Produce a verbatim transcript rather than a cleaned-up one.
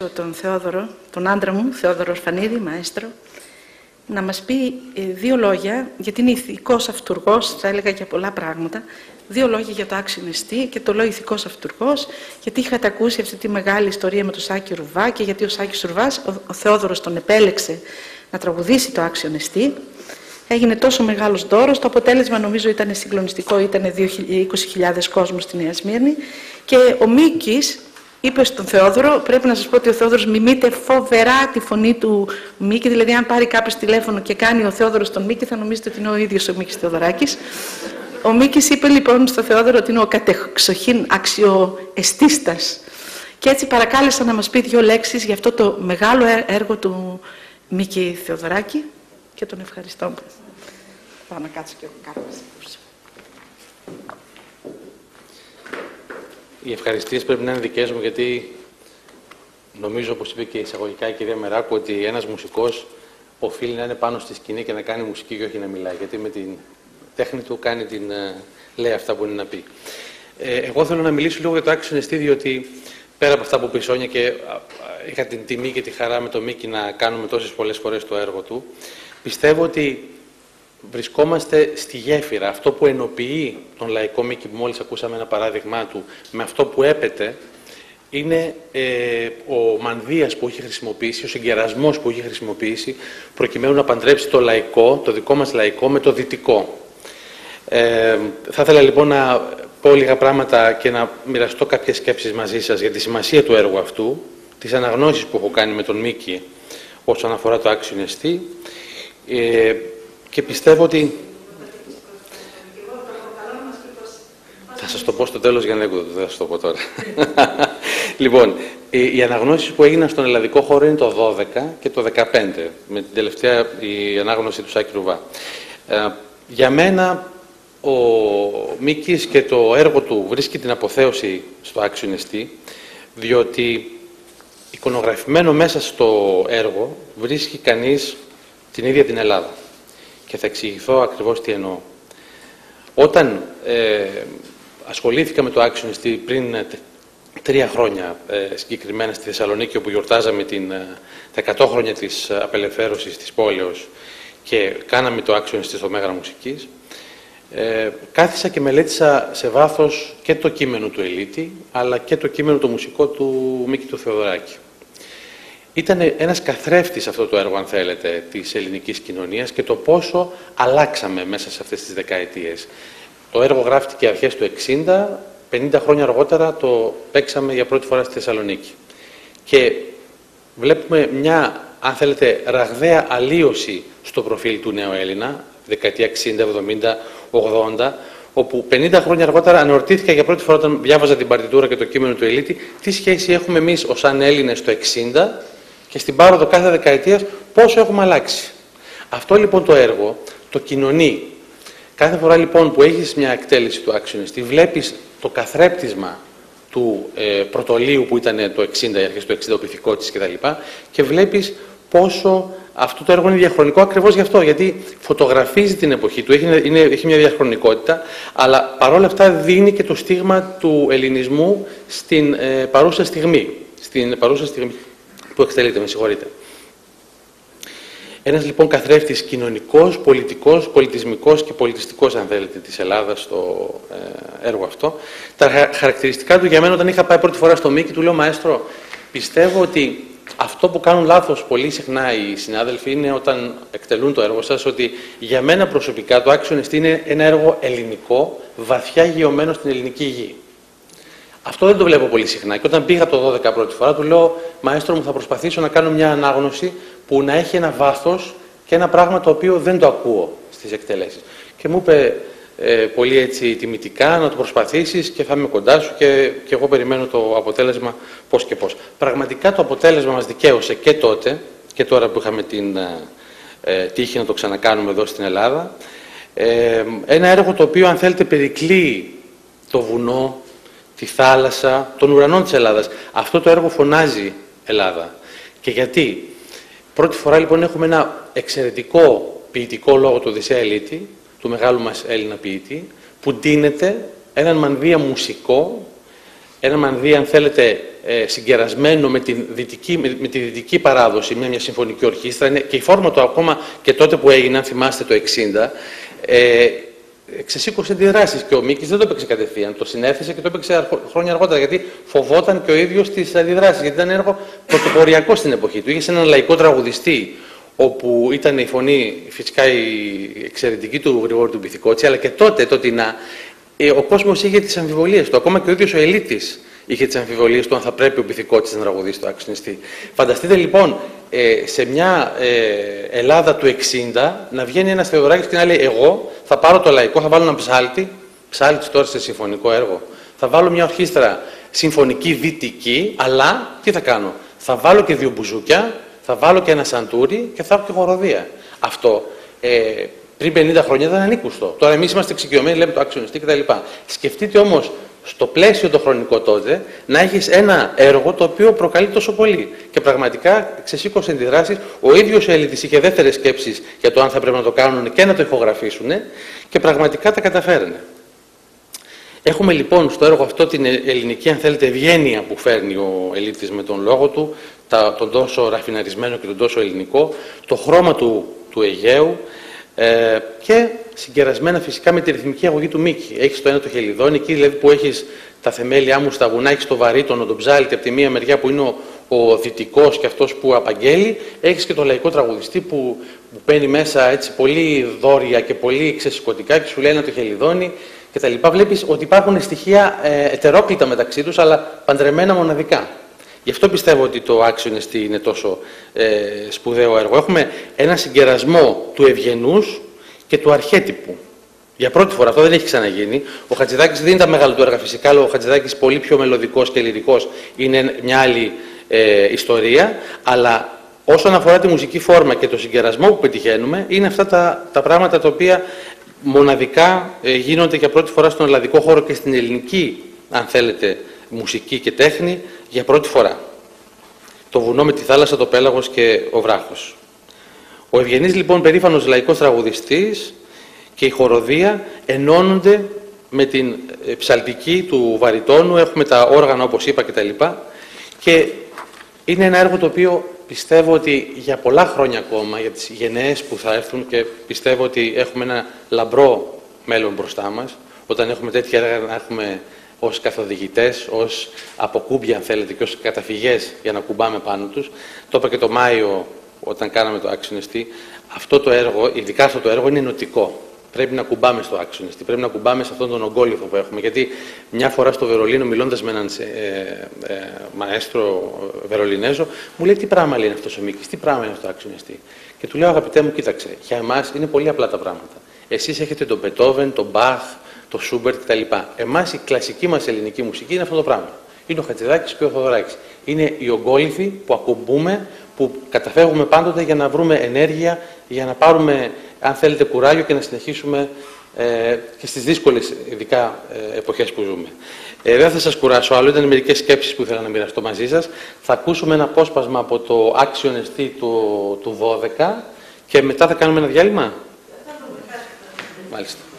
τον Θεόδωρο, τον άντρα μου, Θεόδωρο Ορφανίδη, μαέστρο, να μας πει ε, δύο λόγια, γιατί είναι ηθικός αυτουργός, θα έλεγα για πολλά πράγματα, δύο λόγια για το άξιο νηστή, και το λέω ηθικός αυτουργός, γιατί είχατε ακούσει αυτή τη μεγάλη ιστορία με τον Σάκη Ρουβά, και γιατί ο Σάκης Ρουβάς, ο, ο Θεόδωρος τον επέλεξε να τραγουδήσει το άξιο νηστή. Έγινε τόσο μεγάλος δώρος, το αποτέλεσμα νομίζω ήταν συγκλονιστικό, ήταν είκοσι χιλιάδες κόσμος στη Νέα Σμύρνη, και ο Μίκης είπε στον Θεόδωρο, πρέπει να σας πω ότι ο Θεόδωρος μιμείται φοβερά τη φωνή του Μίκη, δηλαδή αν πάρει κάποιος τηλέφωνο και κάνει ο Θεόδωρος τον Μίκη θα νομίζετε ότι είναι ο ίδιος ο Μίκης Θεοδωράκης. Ο Μίκης είπε λοιπόν στον Θεόδωρο ότι είναι ο κατεξοχήν αξιοαισθίστας, και έτσι παρακάλεσα να μας πει δύο λέξεις για αυτό το μεγάλο έργο του Μίκη Θεοδωράκη, και τον ευχαριστώ. Πάω να κάτσω και εγώ κάτω. Οι ευχαριστίες πρέπει να είναι δικές μου, γιατί νομίζω, όπως είπε και εισαγωγικά η κυρία Μεράκου, ότι ένας μουσικός οφείλει να είναι πάνω στη σκηνή και να κάνει μουσική και όχι να μιλάει, γιατί με την τέχνη του κάνει την, λέει αυτά που είναι να πει. Ε, εγώ θέλω να μιλήσω λίγο για το άξιο νηστή, διότι πέρα από αυτά που πει Σόνια, και είχα την τιμή και τη χαρά με τον Μίκη να κάνουμε τόσες πολλές φορές το έργο του, πιστεύω ότι βρισκόμαστε στη γέφυρα. Αυτό που ενοποιεί τον λαϊκό Μίκη, που μόλις ακούσαμε ένα παράδειγμά του, με αυτό που έπεται, είναι ε, ο μανδύας που έχει χρησιμοποιήσει, ο συγκερασμός που έχει χρησιμοποιήσει, προκειμένου να παντρέψει το λαϊκό, το δικό μας λαϊκό, με το δυτικό. Ε, θα ήθελα λοιπόν να πω λίγα πράγματα και να μοιραστώ κάποιες σκέψεις μαζί σας για τη σημασία του έργου αυτού, τις αναγνώσεις που έχω κάνει με τον Μίκη όσον αφορά το άξιο νηστή, ε, και πιστεύω ότι θα σας το πω στο τέλος για να δεν θα σας το πω τώρα. Λοιπόν, οι αναγνώσεις που έγιναν στον ελλαδικό χώρο είναι το δώδεκα και το δεκαπέντε, με την τελευταία η ανάγνωση του Σάκη Ρουβά. Ε, για μένα ο Μίκης και το έργο του βρίσκει την αποθέωση στο άξιο νηστή, διότι εικονογραφημένο μέσα στο έργο βρίσκει κανείς την ίδια την Ελλάδα. Και θα εξηγηθώ ακριβώς τι εννοώ. Όταν ε, ασχολήθηκα με το άξιο νηστή πριν τρία χρόνια ε, συγκεκριμένα στη Θεσσαλονίκη, όπου γιορτάζαμε την, ε, τα εκατό χρόνια της απελευθέρωσης της πόλεως και κάναμε το άξιο νηστή στο Μέγαρο Μουσικής, ε, κάθισα και μελέτησα σε βάθος και το κείμενο του Ελίτη, αλλά και το κείμενο το μουσικό του Μίκη του Θεοδωράκη. Ήταν ένας καθρέφτης αυτό το έργο, αν θέλετε, της ελληνικής κοινωνίας και το πόσο αλλάξαμε μέσα σε αυτές τις δεκαετίες. Το έργο γράφτηκε αρχές του εξήντα, πενήντα χρόνια αργότερα το παίξαμε για πρώτη φορά στη Θεσσαλονίκη. Και βλέπουμε μια, αν θέλετε, ραγδαία αλλίωση στο προφίλ του νέου Έλληνα, δεκαετία εξήντα, εβδομήντα, ογδόντα, όπου πενήντα χρόνια αργότερα αναρωτήθηκα για πρώτη φορά όταν διάβαζα την παρτιτούρα και το κείμενο του Ελίτη, τι σχέση έχουμε εμείς ως αν Έλληνες το εξήντα και στην πάροδο κάθε δεκαετίας πόσο έχουμε αλλάξει. Αυτό λοιπόν το έργο το κοινωνεί. Κάθε φορά λοιπόν που έχεις μια εκτέλεση του άξιο νηστή, βλέπεις το καθρέπτισμα του ε, πρωτολίου που ήταν το εξήντα, οι αρχές του εξήντα, ο Πυθικότης κτλ. Και βλέπεις πόσο αυτό το έργο είναι διαχρονικό ακριβώς γι' αυτό, γιατί φωτογραφίζει την εποχή του, έχει, είναι, έχει μια διαχρονικότητα, αλλά παρόλα αυτά δίνει και το στίγμα του ελληνισμού στην ε, παρούσα στιγμή. Στην παρούσα στιγμή που εκτελείται, με συγχωρείτε. Ένας λοιπόν καθρέφτης κοινωνικός, πολιτικός, πολιτισμικός και πολιτιστικός, αν θέλετε, της Ελλάδας στο ε, έργο αυτό. Τα χαρακτηριστικά του για μένα, όταν είχα πάει πρώτη φορά στο Μίκη, του λέω, μαέστρο, πιστεύω ότι αυτό που κάνουν λάθος πολύ συχνά οι συνάδελφοι είναι όταν εκτελούν το έργο σας, ότι για μένα προσωπικά το άξιο νηστή είναι ένα έργο ελληνικό, βαθιά γεωμένο στην ελληνική γη. Αυτό δεν το βλέπω πολύ συχνά. Και όταν πήγα το δώδεκα πρώτη φορά, του λέω, μαέστρο μου, θα προσπαθήσω να κάνω μια ανάγνωση που να έχει ένα βάθος και ένα πράγμα το οποίο δεν το ακούω στις εκτελέσεις. Και μου είπε ε, πολύ έτσι τιμητικά να το προσπαθήσεις και θα είμαι κοντά σου και, και εγώ περιμένω το αποτέλεσμα πώς και πώς. Πραγματικά το αποτέλεσμα μας δικαίωσε και τότε και τώρα που είχαμε την ε, τύχη να το ξανακάνουμε εδώ στην Ελλάδα. Ε, ένα έργο το οποίο, αν θέλετε, περικλεί το βουνό, τη θάλασσα, τον ουρανό της Ελλάδας. Αυτό το έργο φωνάζει Ελλάδα. Και γιατί? Πρώτη φορά λοιπόν έχουμε ένα εξαιρετικό ποιητικό λόγο του Οδυσσέα Ελίτη, του μεγάλου μας Έλληνα ποιητή, που ντύνεται έναν μανδύα μουσικό, έναν μανδύα, αν θέλετε, ε, συγκερασμένο με, την δυτική, με, με τη δυτική παράδοση, μια, μια συμφωνική ορχήστρα. Είναι, και η φόρμα του ακόμα και τότε που έγινε, αν θυμάστε το εξήντα, ε, ξεσήκωσε αντιδράσεις και ο Μίκης δεν το έπαιξε κατευθείαν. Το συνέθεσε και το έπαιξε χρόνια αργότερα, γιατί φοβόταν και ο ίδιος τις αντιδράσεις, γιατί ήταν έργο πρωτοποριακό στην εποχή του. Είχε έναν λαϊκό τραγουδιστή, όπου ήταν η φωνή φυσικά η εξαιρετική του Γρηγόρη του Μπιθικότσι, αλλά και τότε, τότινα, ο κόσμος είχε τις αμφιβολίες του. Ακόμα και ο ίδιος ο Ελίτης είχε τις αμφιβολίες του αν θα πρέπει ο Μπιθικότσης να τραγουδήσει το Άξιο. Φανταστείτε λοιπόν σε μια Ελλάδα του εξήντα να βγαίνει ένας Θεοδωράκης και να λέει: εγώ θα πάρω το λαϊκό, θα βάλω έναν ψάλτη, ψάλτη τώρα σε συμφωνικό έργο, θα βάλω μια ορχήστρα συμφωνική δυτική, αλλά τι θα κάνω, θα βάλω και δύο μπουζούκια, θα βάλω και ένα σαντούρι και θα έχω και χοροδία. Αυτό ε, πριν πενήντα χρόνια ήταν ανήκουστο. Τώρα εμείς είμαστε εξοικειωμένοι, λέμε το αξιονιστή κτλ. Σκεφτείτε όμως στο πλαίσιο το χρονικό τότε να έχεις ένα έργο το οποίο προκαλεί τόσο πολύ. Και πραγματικά ξεσήκωσε αντιδράσεις. Ο ίδιος ο Ελίτης είχε δεύτερες σκέψεις για το αν θα πρέπει να το κάνουν και να το ηχογραφήσουν και πραγματικά τα καταφέρνε. Έχουμε λοιπόν στο έργο αυτό την ελληνική, αν θέλετε, ευγένεια που φέρνει ο Ελίτης με τον λόγο του, τα, τον τόσο ραφιναρισμένο και τον τόσο ελληνικό, το χρώμα του, του Αιγαίου ε, και συγκερασμένα φυσικά με τη ρυθμική αγωγή του Μίκη. Έχεις το ένα το χελιδόνι, εκεί δηλαδή που έχεις τα θεμέλια μου στα βουνά, έχεις το βαρύτονο, τον ψάλτη από τη μία μεριά που είναι ο, ο δυτικός και αυτός που απαγγέλει, έχεις και το λαϊκό τραγουδιστή που, που παίρνει μέσα έτσι πολύ δόρια και πολύ ξεσηκωτικά και σου λέει ένα το χελιδόνι και τα λοιπά. Βλέπεις ότι υπάρχουν στοιχεία ε, ετερόκλητα μεταξύ τους, αλλά παντρεμένα μοναδικά. Γι' αυτό πιστεύω ότι το Άξιον Εστί είναι τόσο ε, σπουδαίο έργο. Έχουμε ένα συγκερασμό του ευγενούς και του αρχέτυπου. Για πρώτη φορά, αυτό δεν έχει ξαναγίνει. Ο Χατζηδάκης δεν είναι τα μεγάλα του έργα φυσικά, αλλά ο Χατζηδάκης πολύ πιο μελωδικός και λυρικός είναι μια άλλη ε, ιστορία. Αλλά όσον αφορά τη μουσική φόρμα και το συγκερασμό που πετυχαίνουμε, είναι αυτά τα, τα πράγματα τα οποία μοναδικά ε, γίνονται για πρώτη φορά στον ελλαδικό χώρο και στην ελληνική, αν θέλετε, μουσική και τέχνη για πρώτη φορά. Το βουνό με τη θάλασσα, το πέλαγος και ο βράχος. Ο ευγενής λοιπόν περήφανος λαϊκός τραγουδιστής και η χοροδία ενώνονται με την ψαλτική του βαρυτόνου, έχουμε τα όργανα όπως είπα κτλ. Και είναι ένα έργο το οποίο πιστεύω ότι για πολλά χρόνια ακόμα, για τις γενναίες που θα έρθουν, και πιστεύω ότι έχουμε ένα λαμπρό μέλλον μπροστά μας, όταν έχουμε τέτοια έργα να έχουμε ως καθοδηγητές, ως αποκούμπια αν θέλετε και ως καταφυγές για να κουμπάμε πάνω τους. Το είπα και το Μάιο όταν κάναμε το Άξιον Εστί. Αυτό το έργο, ειδικά αυτό το έργο, είναι νοτικό. Πρέπει να κουμπάμε στο Άξιον Εστί, πρέπει να κουμπάμε σε αυτόν τον ογκόλυθο που έχουμε. Γιατί μια φορά στο Βερολίνο, μιλώντας με έναν ε, ε, μαέστρο Βερολινέζο, μου λέει: τι πράγμα λέει αυτός ο Μίκης, τι πράγμα είναι αυτό το Άξιον Εστί. Και του λέω: αγαπητέ μου, κοίταξε, για εμάς είναι πολύ απλά τα πράγματα. Εσείς έχετε τον Μπετόβεν, τον Μπαχ, το Σούμπερτ κτλ. Εμάς η κλασική μας ελληνική μουσική είναι αυτό το πράγμα. Είναι ο Χατζηδάκης και ο Θοδωράκης. Είναι οι ογκόλυθοι που ακουμπούμε, που καταφεύγουμε πάντοτε για να βρούμε ενέργεια, για να πάρουμε, αν θέλετε, κουράγιο και να συνεχίσουμε ε, και στις δύσκολες ειδικά ε, εποχές που ζούμε. Ε, δεν θα σας κουράσω άλλο, ήταν μερικές σκέψεις που ήθελα να μοιραστώ μαζί σας. Θα ακούσουμε ένα απόσπασμα από το Άξιον Εστί του, του δώδεκα και μετά θα κάνουμε ένα διάλειμμα. Μάλιστα.